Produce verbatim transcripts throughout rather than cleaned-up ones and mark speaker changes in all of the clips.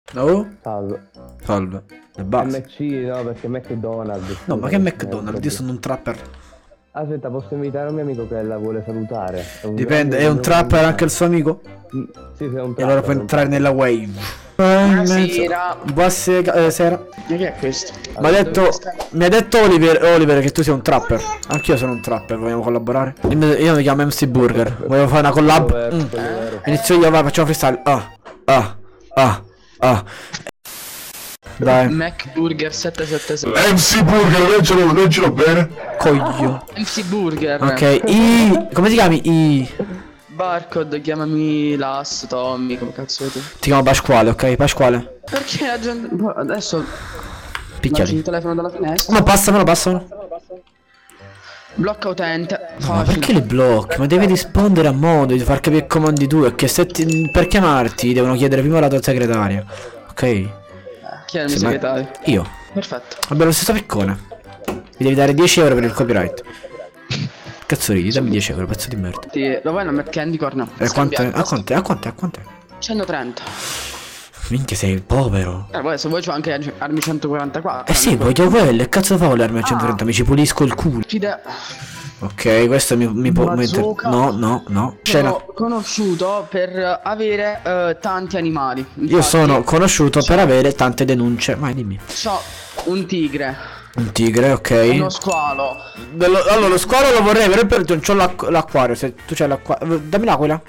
Speaker 1: Oh?
Speaker 2: Salve.
Speaker 1: Salve. E basta.
Speaker 2: M C no, perché McDonald's.
Speaker 1: No, ma che McDonald's? Io sono un trapper.
Speaker 2: Aspetta, posso invitare un mio amico che la vuole salutare. È un
Speaker 1: Dipende, è
Speaker 2: grande
Speaker 1: un trapper anche il suo amico?
Speaker 2: Mm, Sì, sei un
Speaker 1: E allora
Speaker 2: trapper.
Speaker 1: può
Speaker 2: un
Speaker 1: entrare nella wave.
Speaker 3: Buonasera.
Speaker 1: Buonasera.
Speaker 3: Ma che è questo?
Speaker 1: Mi ha detto, mi ha detto Oliver, Oliver che tu sei un trapper. Anch'io sono un trapper, vogliamo collaborare? Io mi, io mi chiamo M C Burger. Vogliamo fare una collab?
Speaker 2: Vero,
Speaker 1: Mm.
Speaker 2: quello vero.
Speaker 1: Inizio io, vai, facciamo freestyle. Ah, ah, ah, ah. Dai.
Speaker 3: Mac Burger sette sette sei.
Speaker 4: M C Burger, leggilo, leggilo bene.
Speaker 1: Coglio.
Speaker 3: M C Burger.
Speaker 1: Ok, I. Come ti chiami? I.
Speaker 3: Barcode, chiamami Lass, Tommy, come cazzo vuoi tu?
Speaker 1: Ti chiamo Pasquale, ok? Pasquale.
Speaker 3: Perché la gente... boh, adesso... Lanci
Speaker 1: Picchiali.
Speaker 3: il telefono dalla finestra.
Speaker 1: Ma passamelo, passamelo.
Speaker 3: Blocca utente.
Speaker 1: Ma
Speaker 3: Facile.
Speaker 1: perché li blocchi? Ma devi rispondere a modo, devi far capire che comandi tu. E che se ti, per chiamarti devono chiedere prima la tua segretaria. Ok?
Speaker 3: Chi è il mio
Speaker 1: Sì, ma-
Speaker 3: segretario?
Speaker 1: Io.
Speaker 3: Perfetto.
Speaker 1: Abbiamo lo stesso piccone. Mi devi dare dieci euro per il copyright. Cazzo ridi, dammi dieci euro, pezzo di merda.
Speaker 3: Ti... Lo vuoi una Mac Candy Corn? No.
Speaker 1: E a quanto è?
Speaker 3: Scambiare.
Speaker 1: A quanto è? A quanto è? A quanto è?
Speaker 3: centotrenta.
Speaker 1: Minchia, sei povero.
Speaker 3: Eh, poi se vuoi c'ho anche armi centoquarantaquattro.
Speaker 1: Eh sì, voglio quelle. Cazzo fa con le armi a centotrenta? Mi ci pulisco il culo.
Speaker 3: Fide...
Speaker 1: Ok, questo mi, mi può mettere.
Speaker 3: Bazooka.
Speaker 1: No, no, no. Scena.
Speaker 3: Sono conosciuto per avere eh, tanti animali.
Speaker 1: Io
Speaker 3: Infatti,
Speaker 1: sono conosciuto per avere tante denunce. Vai, dimmi.
Speaker 3: c'ho un tigre,
Speaker 1: Un tigre, ok.
Speaker 3: uno squalo.
Speaker 1: Dello- allora, lo squalo lo vorrei, però per non c'ho l'acqu- l'acquario. Se tu c'hai l'acquario. Dammi l'aquila.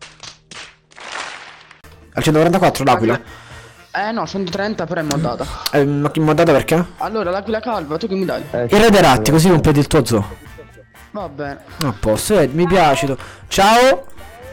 Speaker 1: Al centoquarantaquattro l'aquila.
Speaker 3: Eh no, centotrenta però è moddata.
Speaker 1: Eh, ma chi mi ha dato perché?
Speaker 3: Allora, l'aquila calva, tu che mi dai?
Speaker 2: Eh,
Speaker 1: Il re dei ratti, così completi il tuo zoo.
Speaker 3: Va bene.
Speaker 1: A posto, eh, mi piace tu. Ciao!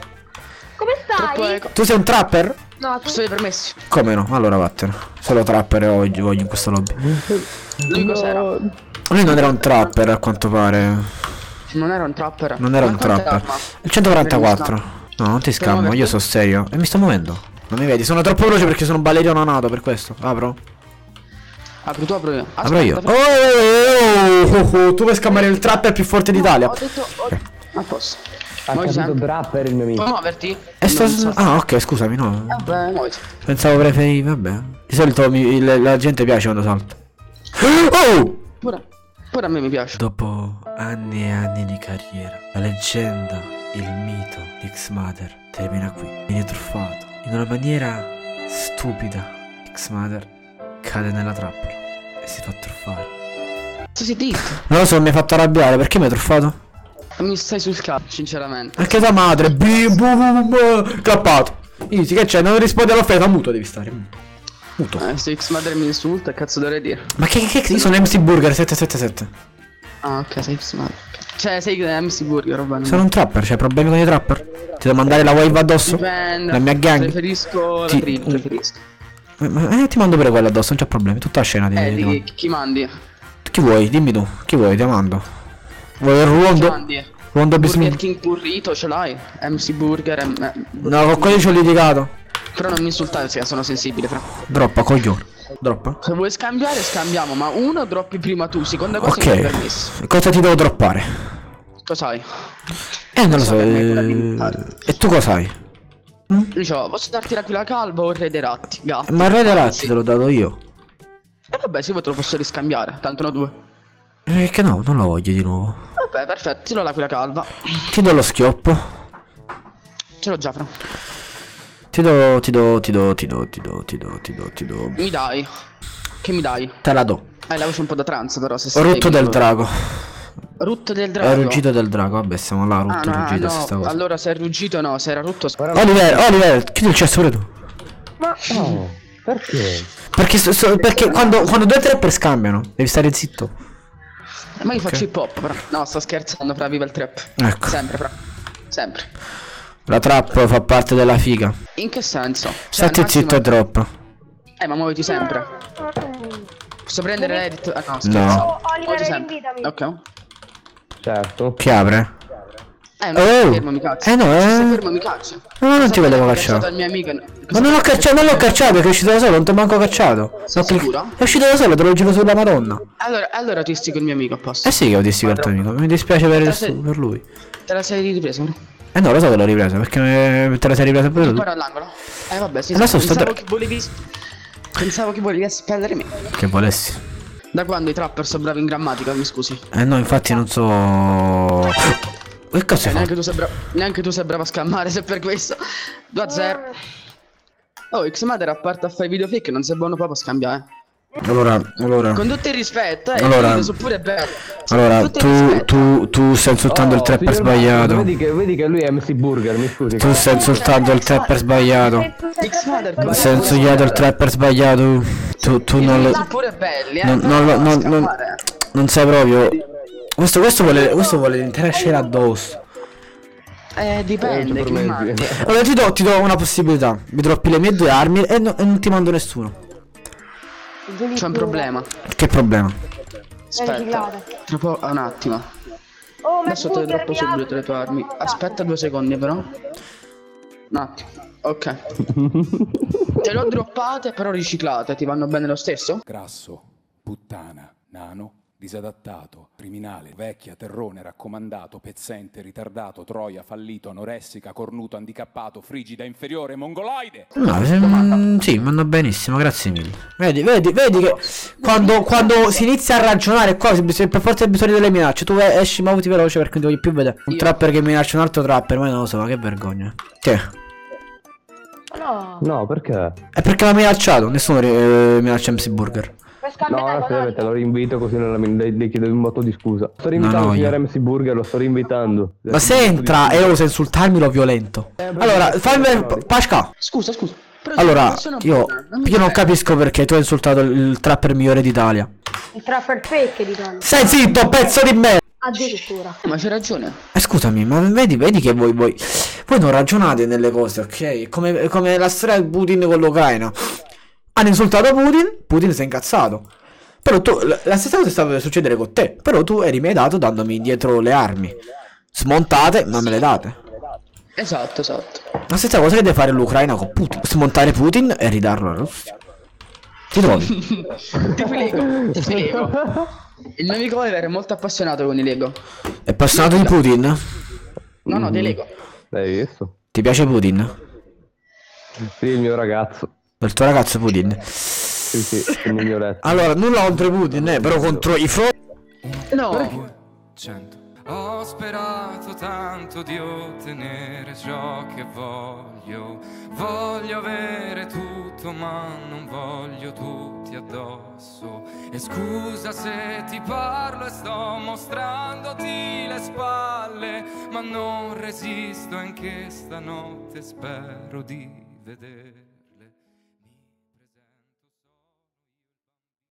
Speaker 5: Come
Speaker 3: Troppo
Speaker 5: stai?
Speaker 3: eco.
Speaker 1: Tu sei un trapper?
Speaker 5: No, tu
Speaker 3: Posso i permessi?
Speaker 1: Come no? Allora vattene. Solo trapper oggi voglio in questo lobby.
Speaker 3: Lui cos'era?
Speaker 1: Lui non era un trapper a quanto pare.
Speaker 3: Non era un trapper.
Speaker 1: Non era
Speaker 3: Ma
Speaker 1: un
Speaker 3: quant'è
Speaker 1: trapper.
Speaker 3: l'arma?
Speaker 1: Il centoquarantaquattro. No, non ti scammo,
Speaker 3: muoverti?
Speaker 1: io sono serio. E mi sto muovendo. Non mi vedi? Sono troppo veloce perché sono un ballerino nato per questo. Apro.
Speaker 3: Apri tu, apro io.
Speaker 1: Apro io.
Speaker 3: Aspetta,
Speaker 1: Oh, oh, oh, oh, oh, tu vuoi scammare il trapper più forte d'Italia.
Speaker 3: Ho detto... Ho... A posto.
Speaker 2: Ha
Speaker 3: Muoviti
Speaker 2: capito
Speaker 3: sempre.
Speaker 2: trapper il mio amico.
Speaker 3: Puoi muoverti?
Speaker 1: E sto...
Speaker 3: Non so.
Speaker 1: Ah, ok, scusami, no.
Speaker 3: Vabbè, muoviti.
Speaker 1: Pensavo preferivi, vabbè. Di solito mi- il- la gente piace quando salto. Oh!
Speaker 3: Pure... Pure a me mi piace.
Speaker 1: Dopo anni e anni di carriera, la leggenda, il mito di X-Mother termina qui. Viene truffato. In una maniera stupida, X-Mother cade nella trappola e si fa truffare.
Speaker 3: Tu sei zitto.
Speaker 1: Non lo so, mi hai fatto arrabbiare, perché mi hai truffato?
Speaker 3: Mi stai sul cazzo, sinceramente.
Speaker 1: Anche tua madre, bim bum bum bum, clappato. Easy, che c'è? Non rispondi all'offerta, muto devi stare. Muto.
Speaker 3: Eh, se X madre mi insulta, cazzo dovrei dire?
Speaker 1: Ma che che io sono M C Burger sette sette sette.
Speaker 3: Ah, ok, sei X madre. Cioè, sei M C Burger, roba. non-
Speaker 1: Sono un trapper, c'hai problemi con i trapper? Ti devo mandare la wave addosso?
Speaker 3: Dipende.
Speaker 1: La mia gang?
Speaker 3: Preferisco
Speaker 1: Ti-
Speaker 3: la prima, preferisco.
Speaker 1: Eh, ma- eh, ti mando pure quella addosso, non c'è problemi. Tutta la scena di,
Speaker 3: Eh,
Speaker 1: di-
Speaker 3: di, chi mandi?
Speaker 1: Chi vuoi? Dimmi tu. Chi vuoi? Ti mando. Vuoi il
Speaker 3: Chi
Speaker 1: ruondo?
Speaker 3: mandi?
Speaker 1: Ruondo
Speaker 3: Burger
Speaker 1: bisogno.
Speaker 3: King Burrito ce l'hai? M C Burger, M- eh,
Speaker 1: No, con quelli ci ho litigato.
Speaker 3: però non mi insultare, se sono sensibile, fra.
Speaker 1: Droppa, coglione. Droppa.
Speaker 3: Se vuoi scambiare, scambiamo, ma uno droppi prima tu, seconda cosa non è permesso.
Speaker 1: Ok. Cosa ti devo droppare?
Speaker 3: Cos'hai?
Speaker 1: Eh, non lo so.
Speaker 3: per me è quella
Speaker 1: eh,
Speaker 3: militare.
Speaker 1: E tu cos'hai?
Speaker 3: Dicevo, posso darti l'aquila calva o il re dei ratti? Gatto.
Speaker 1: Ma il re dei ratti
Speaker 3: Sì.
Speaker 1: te l'ho dato io.
Speaker 3: E vabbè, se vuoi te lo posso riscambiare, tanto no due.
Speaker 1: Eh, che no, non lo voglio di nuovo.
Speaker 3: Vabbè, perfetto, ti do l'aquila calva.
Speaker 1: Ti do lo schioppo.
Speaker 3: Ce l'ho già, fra.
Speaker 1: Ti do, ti do, ti do, ti do, ti do, ti do, ti do, ti do.
Speaker 3: Mi dai? Che mi dai?
Speaker 1: Te la do.
Speaker 3: Eh, la voce un po' da trans, però se
Speaker 1: Rutto
Speaker 3: spieghi-
Speaker 1: del drago.
Speaker 3: Rutto del
Speaker 1: È
Speaker 3: drago?
Speaker 1: ruggito del drago, vabbè, siamo là,
Speaker 3: Ah,
Speaker 1: rutto,
Speaker 3: no,
Speaker 1: ruggito,
Speaker 3: no,
Speaker 1: sta cosa.
Speaker 3: allora se è ruggito no, se era rutto...
Speaker 1: Oliver, Oliver, chiudi il cesso pure tu.
Speaker 2: Ma no, perché?
Speaker 1: Perché, so- so- perché quando, quando due trapper scambiano, devi stare zitto.
Speaker 3: Eh, Ma io faccio hip hop, però. No, sto scherzando, fra, viva il trap.
Speaker 1: Ecco.
Speaker 3: Sempre, fra. Sempre.
Speaker 1: La trap fa parte della figa.
Speaker 3: In che senso? Cioè,
Speaker 1: Stai
Speaker 3: al massimo-
Speaker 1: zitto e drop.
Speaker 3: Eh, ma muoviti sempre. Posso prendere l'edit? Ah, no, scherzo.
Speaker 1: No.
Speaker 5: Oliver,
Speaker 3: Muoviti sempre.
Speaker 5: invitami.
Speaker 3: Ok.
Speaker 2: Certo.
Speaker 1: Chi apre?
Speaker 3: Eh, no,
Speaker 1: Oh.
Speaker 3: fermo mi caccio.
Speaker 1: Eh no, eh.
Speaker 3: Se stai fermo mi caccio.
Speaker 1: No, non ti vedevo
Speaker 3: Ho
Speaker 1: cacciato.
Speaker 3: al mio amico.
Speaker 1: Ma non l'ho cacciato, non l'ho cacciato, è uscito da solo, non ti ho manco cacciato.
Speaker 3: Sei sicuro?
Speaker 1: È uscito da solo, te lo giro sulla madonna.
Speaker 3: Allora, allora ti stico il mio amico a posto.
Speaker 1: Eh sì che ho distico il tuo amico, mi dispiace per, il,
Speaker 3: Sì.
Speaker 1: per lui.
Speaker 3: Te la sei ripresa? Ora
Speaker 1: Eh no, lo so che l'ho ripresa, perché eh, te la sei ripresa pure tu.
Speaker 3: all'angolo. Eh vabbè, sì,
Speaker 1: Eh, la
Speaker 3: sì.
Speaker 1: so, sta
Speaker 3: Pensavo
Speaker 1: dra-
Speaker 3: che volevi Pensavo che volevi spellere me.
Speaker 1: Che volessi.
Speaker 3: Da quando i trapper sono bravi in grammatica, mi scusi?
Speaker 1: Eh no, infatti non so. Che cosa
Speaker 3: Eh,
Speaker 1: fa?
Speaker 3: neanche, tu sei bra- neanche tu sei bravo a scammare, se per questo. due a zero. Oh, Xmader a parte a fare i video fake non sei buono proprio a scambiare.
Speaker 1: Allora, allora.
Speaker 3: Con tutto il rispetto, eh.
Speaker 1: Allora-
Speaker 3: i video sono pure belli.
Speaker 1: Allora,
Speaker 3: Con tutto il
Speaker 1: tu,
Speaker 3: rispetto.
Speaker 1: tu, tu stai insultando il
Speaker 2: Oh,
Speaker 1: trapper
Speaker 2: signor Marco,
Speaker 1: sbagliato.
Speaker 2: Vedi che, vedi che lui è M C Burger, mi scusi.
Speaker 1: Tu stai insultando il trapper sbagliato.
Speaker 3: Xmader
Speaker 1: Stai insultando il trapper sbagliato. Tu, tu
Speaker 3: I
Speaker 1: non
Speaker 3: video
Speaker 1: lo.
Speaker 3: sono pure belli, eh.
Speaker 1: Non,
Speaker 3: però
Speaker 1: non, lo-
Speaker 3: a
Speaker 1: non, non,
Speaker 3: scammare.
Speaker 1: non sai proprio. Questo, questo vuole. Questo vuole l'intera scena addosso.
Speaker 3: Eh, dipende, che immagini.
Speaker 1: Allora ti do, ti do una possibilità. Mi droppi le mie due armi e, no- e non ti mando nessuno.
Speaker 3: C'è un problema.
Speaker 1: Che problema?
Speaker 3: Aspetta. Tra po', un attimo.
Speaker 5: Oh, ma
Speaker 3: Adesso te le
Speaker 5: scusa,
Speaker 3: droppo
Speaker 5: mi
Speaker 3: subito
Speaker 5: apri.
Speaker 3: le tue armi. Aspetta due secondi però. Un attimo. Ok. Te le ho droppate però riciclate. Ti vanno bene lo stesso?
Speaker 6: Grasso, puttana, nano, disadattato, criminale, vecchia, terrone, raccomandato, pezzente, ritardato, troia, fallito, anoressica, cornuto, handicappato, frigida, inferiore, mongoloide.
Speaker 1: No, se- mm, sì, vanno benissimo, grazie mille. Vedi, vedi, vedi che quando, quando si inizia a ragionare qua, si- si- per forza hai bisogno delle minacce. Tu eh, esci mauti veloce perché non ti voglio più vedere. Un
Speaker 3: Io-
Speaker 1: trapper che minaccia un altro trapper, ma non lo so, ma che vergogna. Che?
Speaker 5: No,
Speaker 2: No, perché?
Speaker 1: È perché l'ha minacciato, nessuno eh, minaccia M C Burger.
Speaker 5: per scambiare
Speaker 2: No,
Speaker 5: con
Speaker 2: aspetta, lo rinvito così non la- le, le chiedo un botto di scusa. Sto
Speaker 1: No,
Speaker 2: rinvitando
Speaker 1: no,
Speaker 2: il signor
Speaker 1: io-
Speaker 2: M C Burger, lo sto rinvitando.
Speaker 1: Ma se entra e osa insultarmi lo violento. Allora, fammi Pasca.
Speaker 3: Scusa, scusa. Però
Speaker 1: Allora,
Speaker 3: posso non
Speaker 1: io,
Speaker 3: parlare, mi
Speaker 1: io non
Speaker 3: fai-
Speaker 1: capisco perché tu hai insultato il, il trapper migliore d'Italia.
Speaker 5: il trapper fake di Tony.
Speaker 1: Stai zitto, pezzo di merda!
Speaker 5: Addirittura.
Speaker 3: Ma c'hai ragione.
Speaker 1: Eh, scusami, ma vedi, vedi che voi, voi, voi non ragionate nelle cose, ok? Come, come la storia di Putin con l'Ucraina. Hanno insultato Putin, Putin si è incazzato. Però tu, la, la stessa cosa stava per succedere con te. Però tu eri rimediato dandomi indietro le armi. Smontate, ma me le date.
Speaker 3: Esatto, esatto.
Speaker 1: La stessa cosa che deve fare l'Ucraina con Putin. Smontare Putin e ridarlo alla Russia. Ti trovi?
Speaker 3: Ti prego, ti prego. Il mio amico Oliver è molto appassionato con i Lego.
Speaker 1: È appassionato di Putin?
Speaker 3: No, no, dei Lego.
Speaker 2: L'hai visto?
Speaker 1: Ti piace Putin?
Speaker 2: Sì, il mio ragazzo.
Speaker 1: Il tuo ragazzo Putin?
Speaker 2: Sì, sì, il mio letto.
Speaker 1: Allora, nulla contro Putin, eh, però contro i fro...
Speaker 3: No.
Speaker 6: cento. Ho sperato tanto di ottenere ciò che voglio. Voglio avere tutto ma non voglio tutti addosso. E scusa se ti parlo e sto mostrandoti le spalle, ma non resisto anche stanotte spero di vedere.